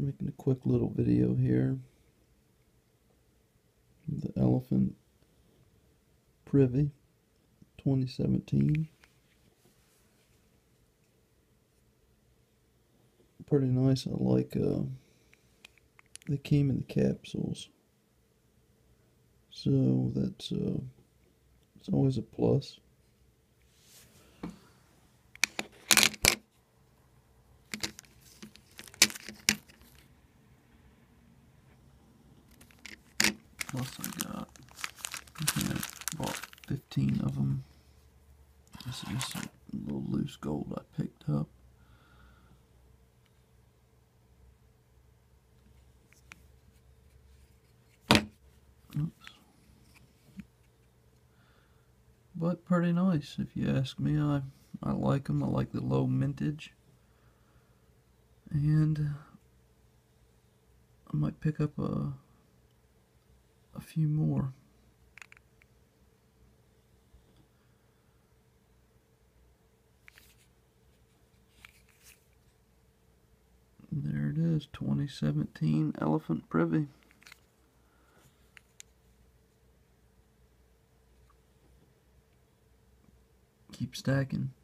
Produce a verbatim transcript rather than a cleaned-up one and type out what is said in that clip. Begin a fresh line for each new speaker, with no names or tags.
Making a quick little video here. The elephant Privy twenty seventeen. Pretty nice. I like uh they came in the capsules. So that's uh it's always a plus. Plus I got I think I bought fifteen of them. This is a little loose gold I picked up. Oops. But pretty nice, if you ask me. I I like them. I like the low mintage, and I might pick up a a few more. There it is, twenty seventeen Elephant Privy. Keep stacking.